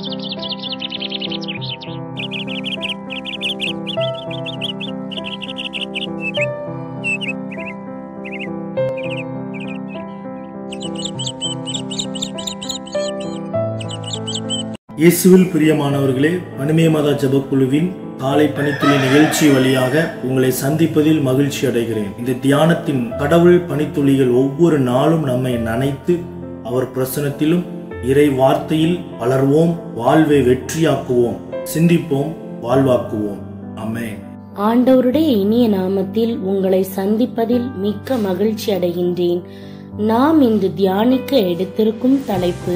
இயேசுவில் பிரியமானவர்களே, மணிமேய மாதா ஜெபக்குழுவின் காலை பணித்துளி நிகழ்ச்சி வழியாக உங்களை சந்திப்பதில் மகிழ்ச்சி அடைகிறேன். இந்த தியானத்தின் கடவுள் பணித்துளிகள் ஒவ்வொரு நாளும் நம்மை நனைத்து அவர் பிரசன்னத்திலும் இறை வார்த்தையில் வளர்வோம், வாழ்வை வெற்றியாக்குவோம், சிந்திப்போம், வாழ்வாக்குவோம். ஆமென். ஆண்டவருடைய இனிய நாமத்தில் உங்களை சந்திப்பதில் மிக்க மகிழ்ச்சி அடைகின்றேன். நாம் இன்று தியானிக்க எடுத்திருக்கும் தலைப்பு,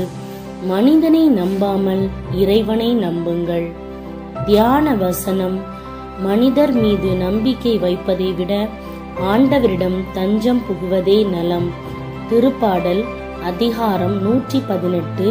மனிதனை நம்பாமல் இறைவனை நம்புங்கள். தியான வசனம், மனிதர் மீது நம்பிக்கை வைப்பதை விட ஆண்டவரிடம் தஞ்சம் புகுவதே நலம். திருப்பாடல் அதிகாரம் 118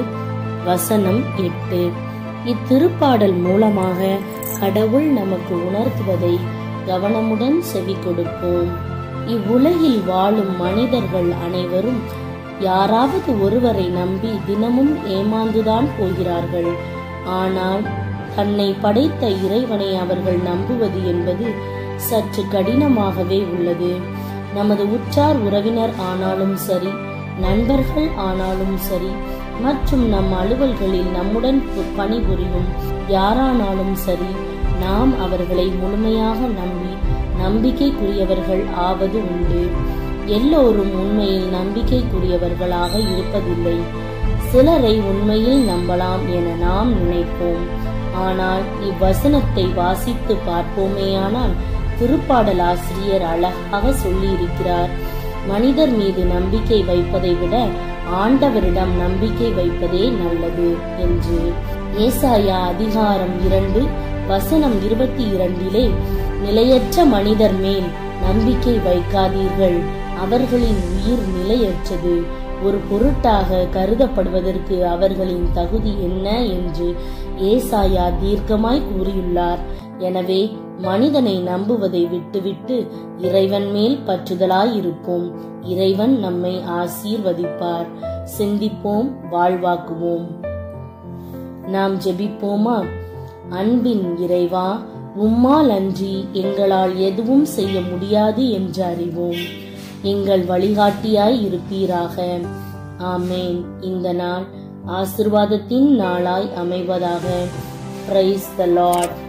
வசனம் 8. இத்திருப்பாடல் மூலமாக கடவுள் நமக்கு உணர்த்துவதை கவனமுடன் செவி கொடுப்போம். இவ்வுலகில் வாழும் மனிதர்கள் அனைவரும் யாராவது ஒருவரை நம்பி தினமும் ஏமாந்துதான் போகிறார்கள். ஆனால் தன்னை படைத்த இறைவனை அவர்கள் நம்புவது என்பது சற்று கடினமாகவே உள்ளது. நமது உற்றார் உறவினர் ஆனாலும் சரி, நண்பர்கள் ஆனாலும் சரி, மற்றும் நம் அலுவல்களில் நம்முடன் பணிபுரியும் யாரானாலும் சரி, நாம் அவர்களை முழுமையாக நம்பி நம்பிக்கைக்குரியவர்கள் ஆவது உண்டு. எல்லோரும் உண்மையில் நம்பிக்கைக்குரியவர்களாக இருப்பதில்லை. சிலரை உண்மையில் நம்பலாம் என நாம் நினைப்போம். ஆனால் இவ்வசனத்தை வாசித்து பார்ப்போமேயானால் திருப்பாடல் ஆசிரியர் அழகாக சொல்லி இருக்கிறார். மனிதர் மீது நம்பிக்கை வைப்பதை விட ஆண்டவரிடம் நம்பிக்கை வைப்பதே நல்லது என்று. ஏசாயா அதிகாரம் 2 வசனம் 22 நிலையற்ற மனிதர் மேல் நம்பிக்கை வைக்காதீர்கள், அவர்களின் உயிர் நிலையற்றது, ஒரு பொருட்டாக கருதப்படுவதற்கு அவர்களின் தகுதி என்ன என்று ஏசாயா தீர்க்கமாய் கூறியுள்ளார். எனவே மனிதனை நம்புவதை விட்டுவிட்டு இறைவன் மேல் பற்றுதலாயிருப்போம். இறைவன் நம்மை ஆசீர்வதிப்பார். சிந்திப்போம், வாழ்வாக்குவோம். நாம் ஜெபிப்போமா? அன்பின் இறைவா, உம்மால் அன்றி எங்களால் எதுவும் செய்ய முடியாது என்று அறிவோம். எங்கள் வழிகாட்டியாய் இருப்பீராக. ஆமேன். இந்த நாள் ஆசீர்வாதத்தின் நாளாய் அமைவதாக. Praise the Lord.